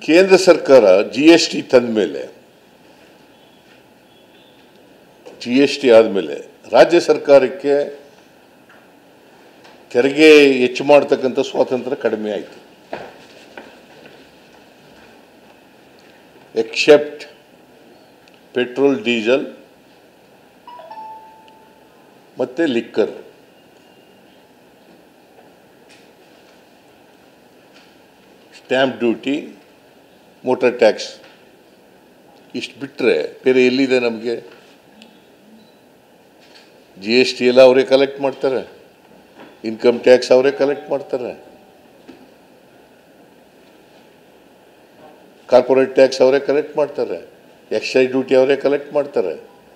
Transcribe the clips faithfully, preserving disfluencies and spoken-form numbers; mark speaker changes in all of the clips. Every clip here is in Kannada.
Speaker 1: ಕೇಂದ್ರ ಸರ್ಕಾರ ಜಿ ಎಸ್ ಟಿ ತಂದ ಮೇಲೆ ಜಿ ಎಸ್ ಟಿ ಆದಮೇಲೆ ರಾಜ್ಯ ಸರ್ಕಾರಕ್ಕೆ ತೆರಿಗೆ ಹೆಚ್ಚು ಮಾಡತಕ್ಕಂಥ ಸ್ವಾತಂತ್ರ್ಯ ಕಡಿಮೆ ಆಯಿತು. ಎಕ್ಸೆಪ್ಟ್ ಪೆಟ್ರೋಲ್, ಡೀಸೆಲ್ ಮತ್ತು liquor. Stamp duty, motor tax ಇಷ್ಟು ಬಿಟ್ಟರೆ ಬೇರೆ ಎಲ್ಲಿದೆ ನಮಗೆ? ಜಿ ಎಸ್ ಟಿ ಎಲ್ಲ ಅವರೇ ಕಲೆಕ್ಟ್ ಮಾಡ್ತಾರೆ, ಇನ್ಕಮ್ ಟ್ಯಾಕ್ಸ್ ಅವರೇ ಕಲೆಕ್ಟ್ ಮಾಡ್ತಾರೆ, ಕಾರ್ಪೊರೇಟ್ ಟ್ಯಾಕ್ಸ್ ಅವರೇ ಕಲೆಕ್ಟ್ ಮಾಡ್ತಾರೆ, ಎಕ್ಸೈಸ್ ಡ್ಯೂಟಿ ಅವರೇ ಕಲೆಕ್ಟ್ ಮಾಡ್ತಾರೆ.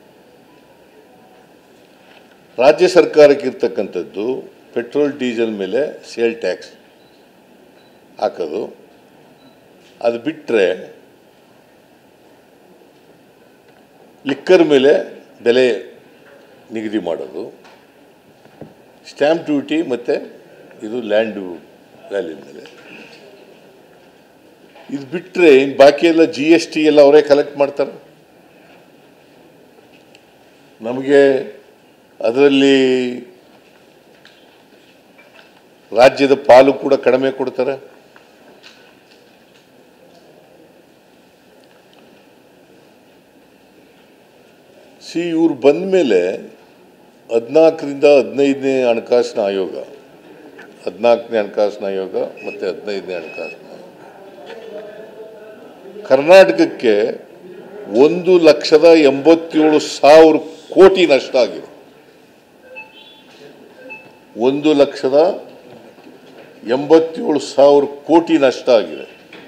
Speaker 1: ರಾಜ್ಯ ಸರ್ಕಾರಕ್ಕೆ ಇರ್ತಕ್ಕಂಥದ್ದು ಪೆಟ್ರೋಲ್ ಡೀಸೆಲ್ ಮೇಲೆ ಸೇಲ್ ಟ್ಯಾಕ್ಸ್ ಹಾಕೋದು. ಅದು ಬಿಟ್ಟರೆ ಲಿಕ್ಕರ್ ಮೇಲೆ ಬೆಲೆ ನಿಗದಿ ಮಾಡೋದು, ಸ್ಟ್ಯಾಂಪ್ ಡ್ಯೂಟಿ ಮತ್ತು ಇದು ಲ್ಯಾಂಡ್ ವ್ಯಾಲ್ಯೂ ಮೇಲೆ. ಇದು ಬಿಟ್ಟರೆ ಇನ್ನು ಬಾಕಿ ಎಲ್ಲ ಜಿ ಎಸ್ ಟಿ ಎಲ್ಲ ಅವರೇ ಕಲೆಕ್ಟ್ ಮಾಡ್ತಾರೆ. ನಮಗೆ ಅದರಲ್ಲಿ ರಾಜ್ಯದ ಪಾಲು ಕೂಡ ಕಡಿಮೆ ಕೊಡ್ತಾರೆ. ಸಿ ಇವ್ರು ಬಂದ ಮೇಲೆ ಹದಿನಾಲ್ಕರಿಂದ ಹದಿನೈದನೇ ಹಣಕಾಸಿನ ಆಯೋಗ, ಹದಿನಾಲ್ಕನೇ ಹಣಕಾಸಿನ ಆಯೋಗ ಮತ್ತು ಹದಿನೈದನೇ ಹಣಕಾಸಿನ ಆಯೋಗ ಕರ್ನಾಟಕಕ್ಕೆ ಒಂದು ಲಕ್ಷದ ಎಂಬತ್ತೇಳು ಸಾವಿರ ಕೋಟಿ ನಷ್ಟ ಆಗಿದೆ. ಒಂದು ಲಕ್ಷದ ಎಂಬತ್ತೇಳು ಸಾವಿರ ಕೋಟಿ ನಷ್ಟ ಆಗಿದೆ.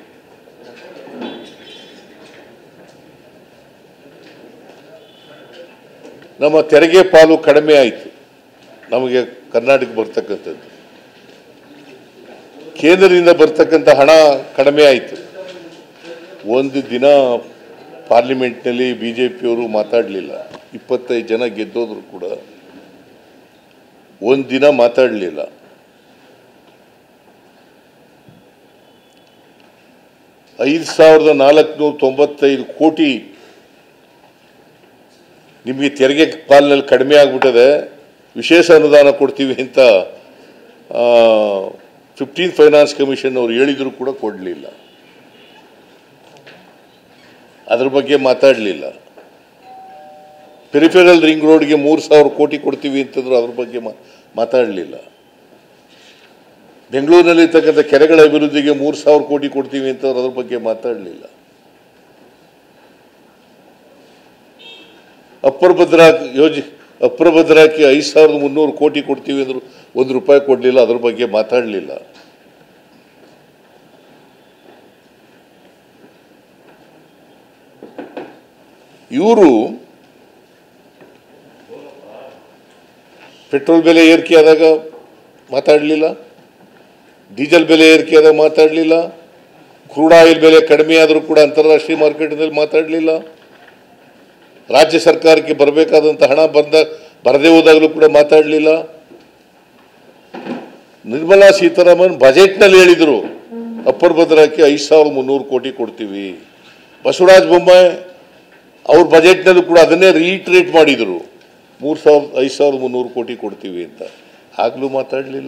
Speaker 1: ನಮ್ಮ ತೆರಿಗೆ ಪಾಲು ಕಡಿಮೆ ಆಯಿತು. ನಮಗೆ ಕರ್ನಾಟಕ ಬರ್ತಕ್ಕಂಥದ್ದು ಕೇಂದ್ರದಿಂದ ಬರ್ತಕ್ಕಂಥ ಹಣ ಕಡಿಮೆ ಆಯಿತು. ಒಂದು ದಿನ ಪಾರ್ಲಿಮೆಂಟ್ನಲ್ಲಿ ಬಿ ಜೆ ಪಿಯವರು ಮಾತಾಡಲಿಲ್ಲ. ಇಪ್ಪತ್ತೈದು ಜನ ಗೆದ್ದೋದ್ರು ಕೂಡ ಒಂದು ದಿನ ಮಾತಾಡಲಿಲ್ಲ. ಐದು ಸಾವಿರದ ನಾಲ್ಕುನೂರ ತೊಂಬತ್ತೈದು ಕೋಟಿ ನಿಮಗೆ ತೆರಿಗೆ ಪಾಲಿನಲ್ಲಿ ಕಡಿಮೆ ಆಗಿಬಿಟ್ಟದೆ, ವಿಶೇಷ ಅನುದಾನ ಕೊಡ್ತೀವಿ ಅಂತ ಫಿಫ್ಟೀನ್ ಫೈನಾನ್ಸ್ ಕಮಿಷನ್ ಅವರು ಹೇಳಿದ್ರು ಕೂಡ ಕೊಡಲಿಲ್ಲ. ಅದ್ರ ಬಗ್ಗೆ ಮಾತಾಡಲಿಲ್ಲ. ಪೆರಿಫೆರಲ್ ರಿಂಗ್ ರೋಡ್ಗೆ ಮೂರು ಸಾವಿರ ಕೋಟಿ ಕೊಡ್ತೀವಿ ಅಂತಂದ್ರು, ಅದ್ರ ಬಗ್ಗೆ ಮಾತಾಡಲಿಲ್ಲ. ಬೆಂಗಳೂರಿನಲ್ಲಿ ಇರ್ತಕ್ಕಂಥ ಕೆರೆಗಳ ಅಭಿವೃದ್ಧಿಗೆ ಮೂರು ಸಾವಿರ ಕೋಟಿ ಕೊಡ್ತೀವಿ ಅಂತಂದ್ರೆ ಅದ್ರ ಬಗ್ಗೆ ಮಾತಾಡಲಿಲ್ಲ. ಅಪ್ಪರ್ ಭದ್ರಾ ಯೋಜನೆ ಅಪ್ಪರ್ ಭದ್ರಾಕ್ಕೆ ಐದು ಸಾವಿರದ ಮುನ್ನೂರು ಕೋಟಿ ಕೊಡ್ತೀವಿ ಅಂದರು, ಒಂದು ರೂಪಾಯಿ ಕೊಡಲಿಲ್ಲ, ಅದ್ರ ಬಗ್ಗೆ ಮಾತಾಡಲಿಲ್ಲ. ಇವರು ಪೆಟ್ರೋಲ್ ಬೆಲೆ ಏರಿಕೆ ಆದಾಗ ಮಾತಾಡಲಿಲ್ಲ, ಡೀಸೆಲ್ ಬೆಲೆ ಏರಿಕೆ ಆದಾಗ ಮಾತಾಡಲಿಲ್ಲ, ಕ್ರೂಡ್ ಆಯಿಲ್ ಬೆಲೆ ಕಡಿಮೆ ಆದರೂ ಕೂಡ ಅಂತಾರಾಷ್ಟ್ರೀಯ ಮಾರ್ಕೆಟ್ನಲ್ಲಿ ಮಾತಾಡಲಿಲ್ಲ, ರಾಜ್ಯ ಸರ್ಕಾರಕ್ಕೆ ಬರಬೇಕಾದಂಥ ಹಣ ಬಂದ ಬರದೇ ಹೋದಾಗಲೂ ಕೂಡ ಮಾತಾಡಲಿಲ್ಲ. ನಿರ್ಮಲಾ ಸೀತಾರಾಮನ್ ಬಜೆಟ್ನಲ್ಲಿ ಹೇಳಿದರು ಅಪ್ಪರ್ ಭದ್ರಾಕ್ಕೆ ಐದು ಸಾವಿರದ ಮುನ್ನೂರು ಕೋಟಿ ಕೊಡ್ತೀವಿ. ಬಸವರಾಜ ಬೊಮ್ಮಾಯಿ ಅವ್ರ ಬಜೆಟ್ನಲ್ಲೂ ಕೂಡ ಅದನ್ನೇ ರೀಟ್ರೇಟ್ ಮಾಡಿದರು, ಮೂರು ಸಾವಿರದ ಐದು ಸಾವಿರದ ಮುನ್ನೂರು ಕೋಟಿ ಕೊಡ್ತೀವಿ ಅಂತ. ಆಗಲೂ ಮಾತಾಡಲಿಲ್ಲ.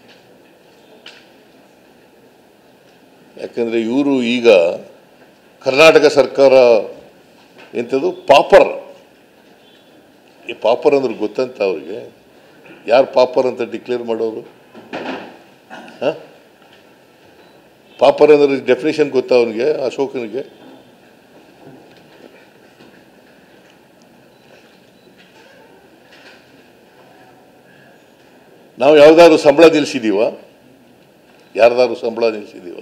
Speaker 1: ಯಾಕಂದರೆ ಇವರು ಈಗ ಕರ್ನಾಟಕ ಸರ್ಕಾರ ಎಂಥದ್ದು ಪಾಪರ್. ಈ ಪಾಪರ್ ಅಂದ್ರೆ ಗೊತ್ತಂತ ಅವ್ರಿಗೆ? ಯಾರು ಪಾಪರ್ ಅಂತ ಡಿಕ್ಲೇರ್ ಮಾಡೋರು? ಹಾಂ, ಪಾಪರ್ ಅಂದ್ರೆ ಡೆಫಿನೇಷನ್ ಗೊತ್ತಾ ಅವನಿಗೆ, ಅಶೋಕನಿಗೆ? ನಾವು ಯಾವುದಾದ್ರು ಸಂಬಳ ನಿಲ್ಲಿಸಿದೀವ? ಯಾರ್ದಾದ್ರು ಸಂಬಳ ನಿಲ್ಲಿಸಿದೀವ?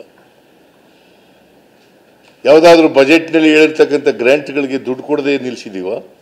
Speaker 1: ಯಾವುದಾದ್ರೂ ಬಜೆಟ್ನಲ್ಲಿ ಹೇಳಿರ್ತಕ್ಕಂಥ ಗ್ರ್ಯಾಂಟ್ಗಳಿಗೆ ದುಡ್ಡು ಕೊಡದೆ ನಿಲ್ಲಿಸಿದೀವ?